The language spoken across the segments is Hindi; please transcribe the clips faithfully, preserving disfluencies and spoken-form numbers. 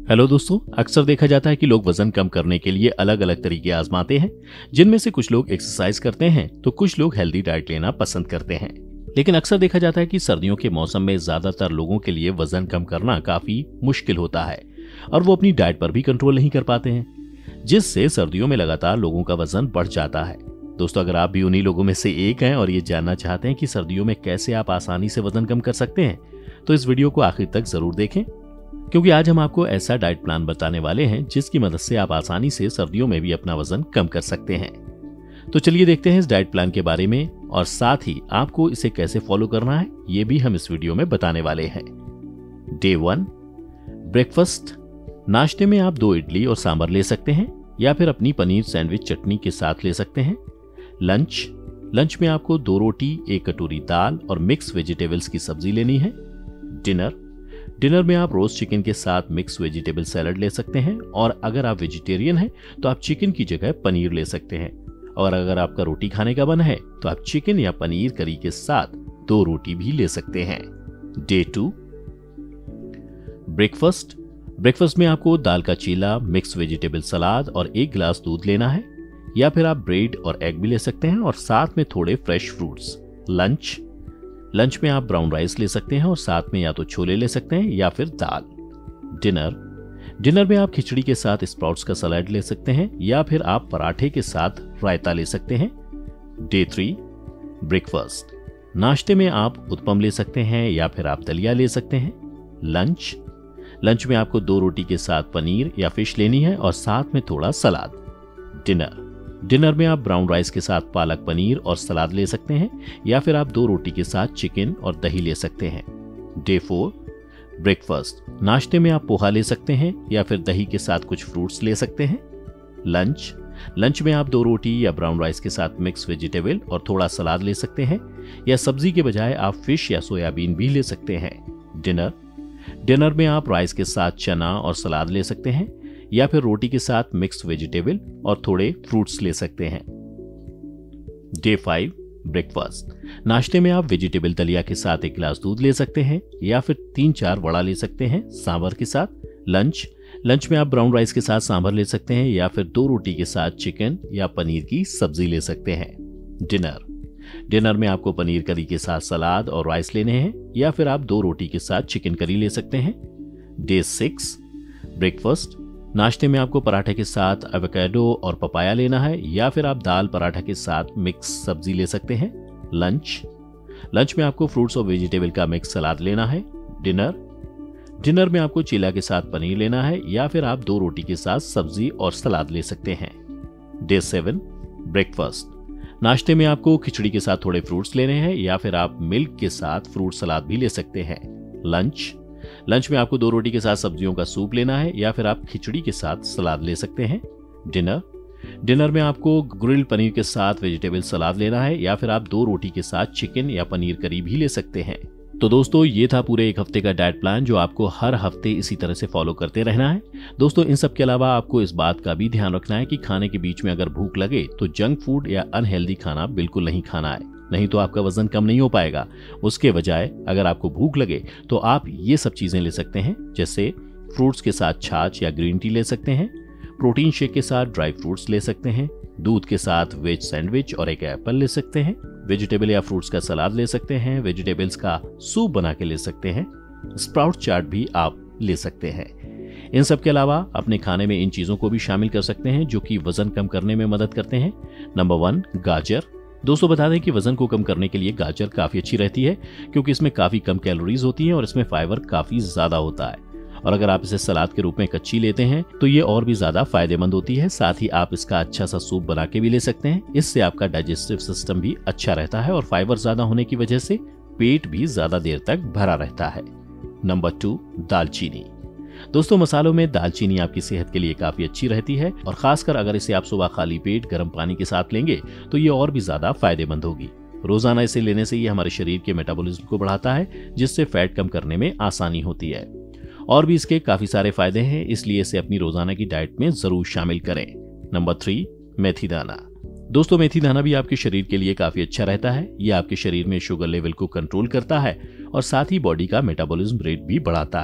हेलो दोस्तों, अक्सर देखा जाता है कि लोग वजन कम करने के लिए अलग अलग तरीके आजमाते हैं, जिनमें से कुछ लोग एक्सरसाइज करते हैं तो कुछ लोग हेल्दी डाइट लेना पसंद करते हैं। लेकिन अक्सर देखा जाता है कि सर्दियों के मौसम में ज्यादातर लोगों के लिए वजन कम करना काफी मुश्किल होता है और वो अपनी डाइट पर भी कंट्रोल नहीं कर पाते हैं, जिससे सर्दियों में लगातार लोगों का वजन बढ़ जाता है। दोस्तों, अगर आप भी उन्हीं लोगों में से एक हैं और ये जानना चाहते हैं कि सर्दियों में कैसे आप आसानी से वजन कम कर सकते हैं, तो इस वीडियो को आखिर तक जरूर देखें, क्योंकि आज हम आपको ऐसा डाइट प्लान बताने वाले हैं जिसकी मदद से आप आसानी से सर्दियों में भी अपना वजन कम कर सकते हैं। तो चलिए देखते हैं इस डाइट प्लान के बारे में, और साथ ही आपको इसे कैसे फॉलो करना है ये भी हम इस वीडियो में बताने वाले हैं। Day one, breakfast. नाश्ते में आप दो इडली और सांभर ले सकते हैं या फिर अपनी पनीर सैंडविच चटनी के साथ ले सकते हैं। लंच लंच में आपको दो रोटी, एक कटोरी दाल और मिक्स वेजिटेबल्स की सब्जी लेनी है। डिनर डिनर में आप रोस्ट चिकन के साथ मिक्स वेजिटेबल सैलड ले सकते हैं, और अगर आप वेजिटेरियन हैं तो आप चिकन की जगह पनीर ले सकते हैं, और अगर आपका रोटी खाने का मन है तो आप चिकन या पनीर करी के साथ दो रोटी भी ले सकते हैं। डे टू, ब्रेकफास्ट ब्रेकफास्ट में आपको दाल का चीला, मिक्स वेजिटेबल सलाद और एक गिलास दूध लेना है, या फिर आप ब्रेड और एग भी ले सकते हैं और साथ में थोड़े फ्रेश फ्रूट्स। लंच लंच में आप ब्राउन राइस ले सकते हैं और साथ में या तो छोले ले सकते हैं या फिर दाल। डिनर डिनर में आप खिचड़ी के साथ स्प्राउट्स का सलाद ले सकते हैं, या फिर आप पराठे के साथ रायता ले सकते हैं। Day three, breakfast. नाश्ते में आप उत्पम ले सकते हैं या फिर आप दलिया ले सकते हैं। लंच लंच में आपको दो रोटी के साथ पनीर या फिश लेनी है और साथ में थोड़ा सलाद। डिनर डिनर में आप ब्राउन राइस के साथ पालक पनीर और सलाद ले सकते हैं, या फिर आप दो रोटी के साथ चिकन और दही ले सकते हैं। Day four, breakfast. नाश्ते में आप पोहा ले सकते हैं या फिर दही के साथ कुछ फ्रूट्स ले सकते हैं। लंच लंच में आप दो रोटी या ब्राउन राइस के साथ मिक्स वेजिटेबल और थोड़ा सलाद ले सकते हैं, या सब्जी के बजाय आप फिश या सोयाबीन भी ले सकते हैं। डिनर डिनर में आप राइस के साथ चना और सलाद ले सकते हैं, या फिर रोटी के साथ मिक्स वेजिटेबल और थोड़े फ्रूट्स ले सकते हैं। Day five, breakfast. नाश्ते में आप वेजिटेबल दलिया के साथ एक गिलास दूध ले सकते हैं, या फिर तीन चार वड़ा ले सकते हैं सांभर के साथ। लंच लंच में आप ब्राउन राइस के साथ सांभर ले सकते हैं, या फिर दो रोटी के साथ चिकन या पनीर की सब्जी ले सकते हैं। डिनर डिनर में आपको पनीर करी के साथ सलाद और राइस लेने हैं, या फिर आप दो रोटी के साथ चिकन करी ले सकते हैं। Day six, breakfast. नाश्ते में आपको पराठे के साथ एवोकाडो और पपाया लेना है, या फिर आप दाल पराठा के साथ मिक्स सब्जी ले सकते हैं। लंच लंच में आपको फ्रूट्स और वेजिटेबल का मिक्स सलाद लेना है। डिनर डिनर में आपको चीला के साथ पनीर लेना है, या फिर आप दो रोटी के साथ सब्जी और सलाद ले सकते हैं। Day seven, breakfast. नाश्ते में आपको खिचड़ी के साथ थोड़े फ्रूट्स लेने हैं, या फिर आप मिल्क के साथ फ्रूट सलाद भी ले सकते हैं। लंच लंच में आपको दो रोटी के साथ सब्जियों का सूप लेना है, या फिर आप खिचड़ी के साथ सलाद ले सकते हैं। डिनर डिनर में आपको ग्रिल्ड पनीर के साथ वेजिटेबल सलाद लेना है, या फिर आप दो रोटी के साथ चिकन या पनीर करी भी ले सकते हैं। तो दोस्तों, ये था पूरे एक हफ्ते का डाइट प्लान जो आपको हर हफ्ते इसी तरह से फॉलो करते रहना है। दोस्तों, इन सब के अलावा आपको इस बात का भी ध्यान रखना है कि खाने के बीच में अगर भूख लगे तो जंक फूड या अनहेल्दी खाना बिल्कुल नहीं खाना है, नहीं तो आपका वजन कम नहीं हो पाएगा। उसके बजाय अगर आपको भूख लगे तो आप ये सब चीजें ले सकते हैं, जैसे फ्रूट्स के साथ छाछ या ग्रीन टी ले सकते हैं, प्रोटीन शेक के साथ ड्राई फ्रूट्स ले सकते हैं, दूध के साथ वेज सैंडविच और एक एप्पल ले सकते हैं, वेजिटेबल या फ्रूट्स का सलाद ले सकते हैं, वेजिटेबल्स का सूप बना के ले सकते हैं, स्प्राउट चाट भी आप ले सकते हैं। इन सब के अलावा अपने खाने में इन चीजों को भी शामिल कर सकते हैं जो कि वजन कम करने में मदद करते हैं। नंबर वन, गाजर। दोस्तों, बता दें कि वजन को कम करने के लिए गाजर काफी अच्छी रहती है, क्योंकि इसमें काफी कम कैलोरीज होती हैं और इसमें फाइबर काफी ज्यादा होता है, और अगर आप इसे सलाद के रूप में कच्ची लेते हैं तो ये और भी ज्यादा फायदेमंद होती है। साथ ही आप इसका अच्छा सा सूप बना के भी ले सकते हैं, इससे आपका डाइजेस्टिव सिस्टम भी अच्छा रहता है और फाइबर ज्यादा होने की वजह से पेट भी ज्यादा देर तक भरा रहता है। नंबर टू, दालचीनी। दोस्तों, मसालों में दालचीनी आपकी सेहत के लिए काफी अच्छी रहती है, और खासकर अगर इसे आप सुबह खाली पेट गर्म पानी के साथ लेंगे तो ये और भी ज्यादा फायदेमंद होगी। रोजाना इसे लेने से ये हमारे शरीर के मेटाबॉलिज्म को बढ़ाता है, जिससे फैट कम करने में आसानी होती है। और भी इसके काफी सारे फायदे हैं, इसलिए इसे अपनी रोजाना की डाइट में जरूर शामिल करें। नंबर थ्री, मेथी दाना। दोस्तों, मेथी दाना भी आपके शरीर के लिए काफी अच्छा रहता है। ये आपके शरीर में शुगर लेवल को कंट्रोल करता है और साथ ही बॉडी का मेटाबॉलिज्म रेट भी बढ़ाता है,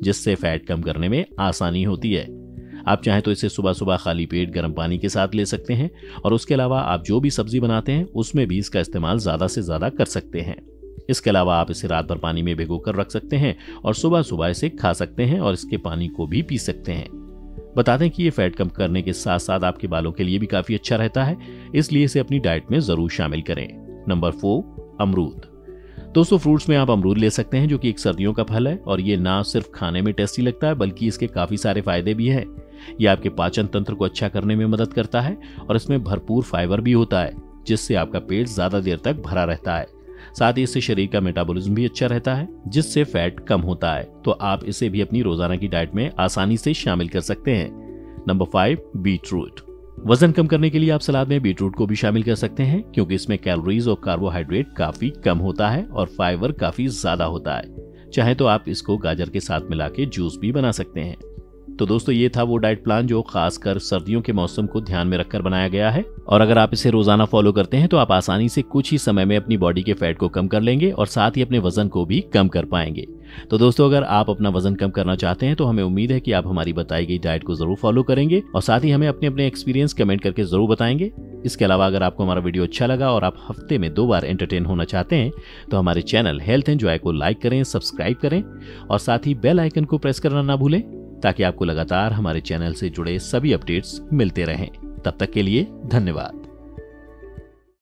जिससे फैट कम करने में आसानी होती है। आप चाहें तो इसे सुबह सुबह खाली पेट गर्म पानी के साथ ले सकते हैं और उसके अलावा आप जो भी सब्जी बनाते हैं उसमें भी इसका इस्तेमाल ज्यादा से ज्यादा कर सकते हैं। इसके अलावा आप इसे रात भर पानी में भिगो कर रख सकते हैं और सुबह सुबह इसे खा सकते हैं और इसके पानी को भी पी सकते हैं। बता दें कि ये फैट कम करने के साथ साथ आपके बालों के लिए भी काफी अच्छा रहता है, इसलिए इसे अपनी डाइट में जरूर शामिल करें। नंबर फोर, अमरूद। दोस्तों, फ्रूट्स में आप अमरूद ले सकते हैं जो कि एक सर्दियों का फल है और ये ना सिर्फ खाने में टेस्टी लगता है बल्कि इसके काफी सारे फायदे भी हैं। ये आपके पाचन तंत्र को अच्छा करने में मदद करता है और इसमें भरपूर फाइबर भी होता है जिससे आपका पेट ज्यादा देर तक भरा रहता है। साथ ही इससे शरीर का मेटाबॉलिज्म भी अच्छा रहता है जिससे फैट कम होता है, तो आप इसे भी अपनी रोजाना की डाइट में आसानी से शामिल कर सकते हैं। Number five, beetroot. वजन कम करने के लिए आप सलाद में बीटरूट को भी शामिल कर सकते हैं क्योंकि इसमें कैलोरीज और कार्बोहाइड्रेट काफी कम होता है और फाइबर काफी ज्यादा होता है। चाहे तो आप इसको गाजर के साथ मिला के जूस भी बना सकते हैं। तो दोस्तों, ये था वो डाइट प्लान जो खासकर सर्दियों के मौसम को ध्यान में रखकर बनाया गया है और अगर आप इसे रोजाना फॉलो करते हैं तो आप आसानी से कुछ ही समय में अपनी बॉडी के फैट को कम कर लेंगे और साथ ही अपने वजन को भी कम कर पाएंगे। तो दोस्तों, अगर आप अपना वजन कम करना चाहते हैं तो हमें उम्मीद है कि आप हमारी बताई गई डाइट को जरूर फॉलो करेंगे और साथ ही हमें अपने अपने एक्सपीरियंस कमेंट करके जरूर बताएंगे। इसके अलावा अगर आपको हमारा वीडियो अच्छा लगा और आप हफ्ते में दो बार एंटरटेन होना चाहते हैं तो हमारे चैनल हेल्थ एंजॉय को लाइक करें, सब्सक्राइब करें और साथ ही बेल आइकन को प्रेस करना ना भूलें ताकि आपको लगातार हमारे चैनल से जुड़े सभी अपडेट्स मिलते रहें। तब तक के लिए धन्यवाद।